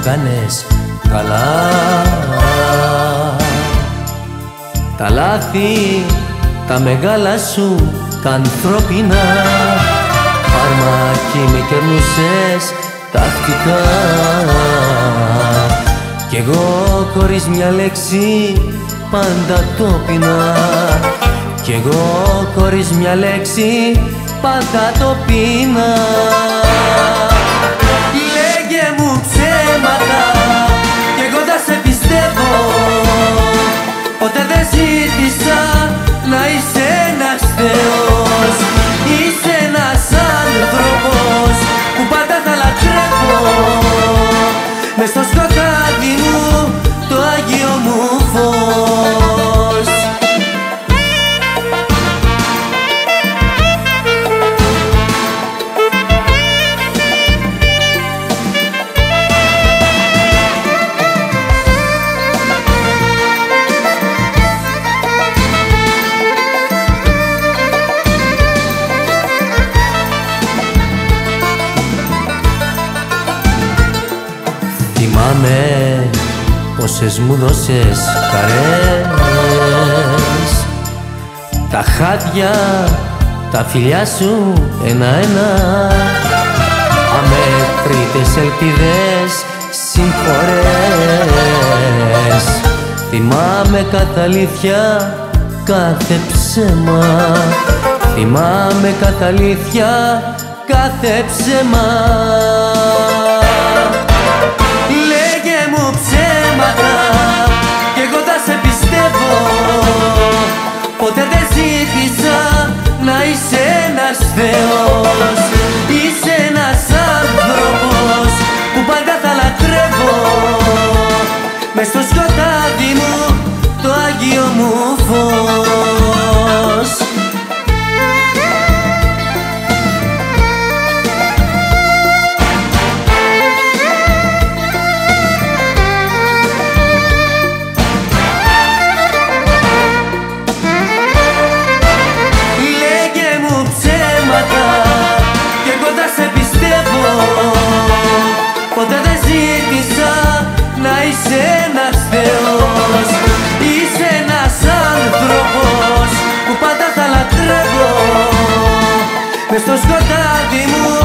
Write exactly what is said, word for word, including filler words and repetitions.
κάνες καλά. Τα λάθη τα μεγάλα σου τα ανθρώπινα, φάρμακι με κερνούσες τακτικά. Κι εγώ χωρίς μια λέξη πάντα το πεινά, κι εγώ χωρίς μια λέξη πάντα το πεινά. Λέγε μου ψέματα κι εγώ θα σε πιστεύω, ποτέ δεν ζήτησα να είσαι ένας θεός. Είσαι ένας άνθρωπος που πάντα θα λατρεύω, μες στο σκοτάδι μου το Άγιο μου φως. Θυμάμαι πόσες μου δώσες χαρές, τα χάδια, τα φιλιά σου ένα-ένα, αμέτρητες ελπίδες, συμφορές. Θυμάμαι κάθε αλήθεια, κάθε ψέμα, θυμάμαι κάθε αλήθεια, κάθε ψέμα. Λέγε μου ψέματα κι εγώ θα σε πιστεύω, ποτέ δεν ζήτησα να είσαι ένας θεός. Είσαι ένας άνθρωπος που πάντα θα λατρεύω, μες στο σκοτάδι μου το Άγιο μου φως. Ποτέ δεν ζήτησα να είσαι ένας θεός. Είσαι ένας άνθρωπος που πάντα θα λατρεύω, μες στο σκοτάδι μου